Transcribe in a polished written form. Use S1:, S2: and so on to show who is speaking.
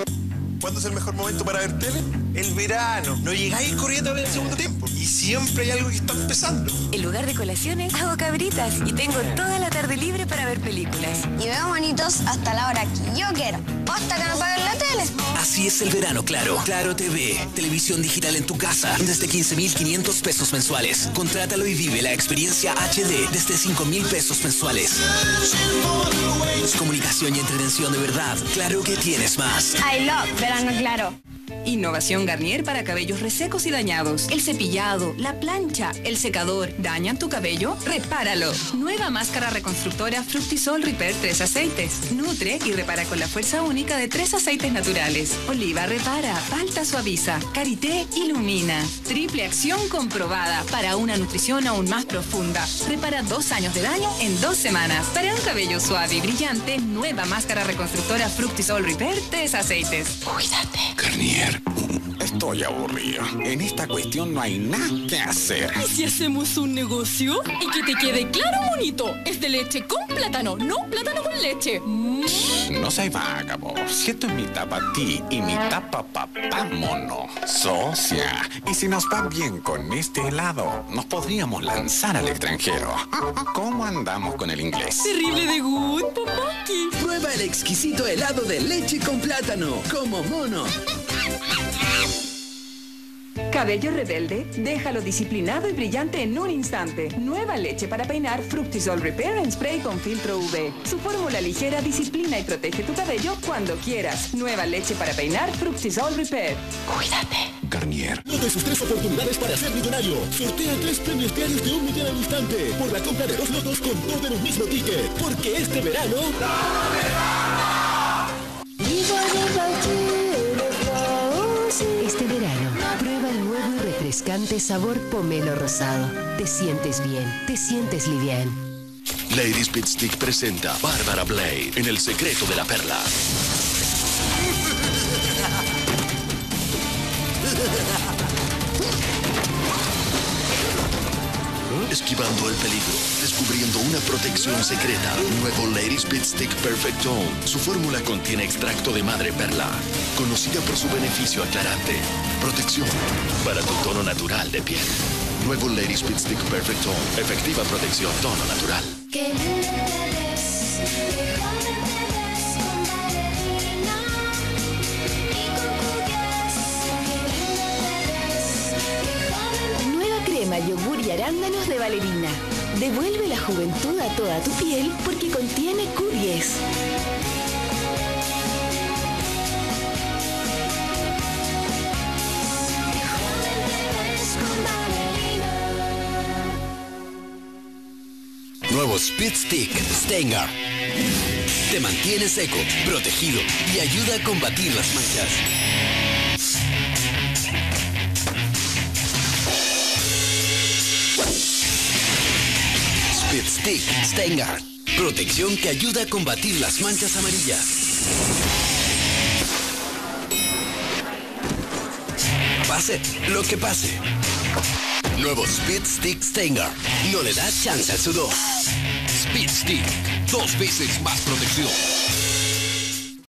S1: ¿Cuándo es el mejor momento para ver tele? El verano. No llegáis corriendo a ver el segundo tiempo. Y siempre hay algo que está empezando.
S2: En lugar de colaciones, hago cabritas y tengo toda la tarde libre para ver películas.
S3: Y veo monitos hasta la hora que yo quiero. Basta que no paguen la tele.
S4: Así es el verano, Claro. Claro TV. Televisión digital en tu casa. Desde 15,500 pesos mensuales. Contrátalo y vive la experiencia HD desde 5,000 pesos mensuales. Comunicación y entretención de verdad. Claro que tienes más.
S3: I love verano claro.
S5: Innovación Garnier para cabellos resecos y dañados. El cepillado, la plancha, el secador. ¿Dañan tu cabello? ¡Repáralo! Nueva máscara reconstructora Fructisol Repair 3 aceites. Nutre y repara con la fuerza única de 3 aceites naturales. Oliva repara, palta suaviza, karité ilumina. Triple acción comprobada para una nutrición aún más profunda. Repara 2 años de daño en 2 semanas. Para un cabello suave y brillante, nueva máscara reconstructora Fructisol Repair 3 aceites. Cuídate.
S6: Garnier. Estoy aburrido. En esta cuestión no hay nada que hacer.
S7: ¿Y si hacemos un negocio? Y que te quede claro, monito. Es de leche con plátano, no plátano con leche.
S6: No seas vaga, vos. Si esto es mitad para ti y mitad pa' papá mono. Socia. Y si nos va bien con este helado, nos podríamos lanzar al extranjero. ¿Cómo andamos con el inglés?
S7: Terrible de good, papaki.
S8: Prueba el exquisito helado de leche con plátano, como mono.
S5: Cabello rebelde, déjalo disciplinado y brillante en un instante. Nueva leche para peinar Fructisol Repair en spray con filtro UV. Su fórmula ligera disciplina y protege tu cabello cuando quieras. Nueva leche para peinar Fructisol Repair. Cuídate.
S6: Garnier.
S9: Una de sus 3 oportunidades para ser millonario. Sortea 3 premios diarios de 1 millón al instante por la compra de 2 lotos con todo en un mismo ticket. Porque este verano...
S2: Este verano, prueba el nuevo y refrescante sabor pomelo rosado. Te sientes bien, te sientes liviano.
S10: Lady Speed Stick presenta Bárbara Blade en El secreto de la perla. Esquivando el peligro, descubriendo una protección secreta. Nuevo Lady Speed Stick Perfect Tone. Su fórmula contiene extracto de madre perla, conocida por su beneficio aclarante. Protección para tu tono natural de piel. Nuevo Lady Speed Stick Perfect Tone. Efectiva protección, tono natural.
S2: Crema, yogur y arándanos de Valerina. Devuelve la juventud a toda tu piel porque contiene Q10.
S4: Nuevo Speed Stick Stenger. Te mantiene seco, protegido y ayuda a combatir las manchas. Speed Stick Stenger. Protección que ayuda a combatir las manchas amarillas. Pase lo que pase. Nuevo Speed Stick Stenger. No le da chance al sudor. Speed Stick. 2 veces más protección.